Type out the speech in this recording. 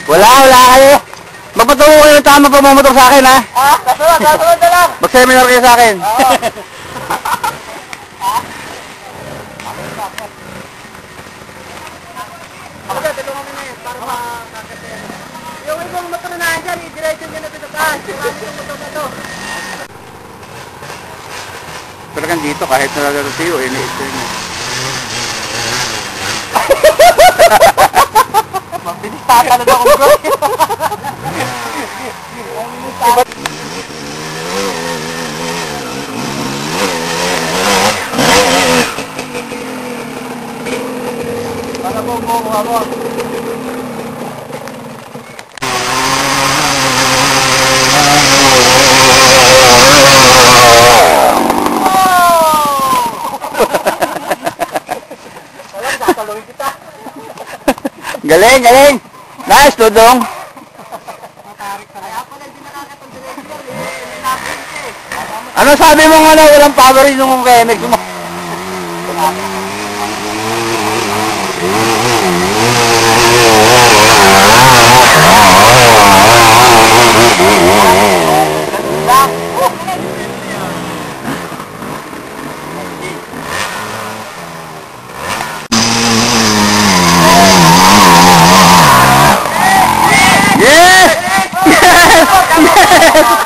Wala kayo. Magpatuloy kayo ng tama pa mamotor sa akin, ha? Kasunod na lang. Mag-seminar kayo sa akin. Ako dyan, tulungan mo na yun para makakasya. Yung ibang motor na dyan, i-diretso nyo na sa taas. Marami yung motor na to. Talagang dito, kahit nalagaro sa'yo, iniito yun. Mabilis tatalon ako, bro. Para po ako. Tatalungin kita. Galing! Nice, Dudong! Kaya pala hindi nakakapag-regular eh. Ano sabi mo nga na walang power rin nung KMX mo? Yes!